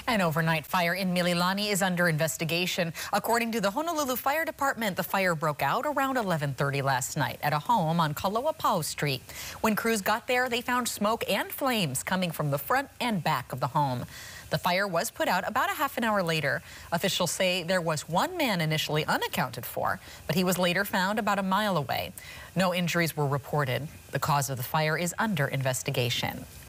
An overnight fire in Mililani is under investigation. According to the Honolulu Fire Department, the fire broke out around 11:30 last night at a home on Kaloapau Street. When crews got there, they found smoke and flames coming from the front and back of the home. The fire was put out about a half an hour later. Officials say there was one man initially unaccounted for, but he was later found about a mile away. No injuries were reported. The cause of the fire is under investigation.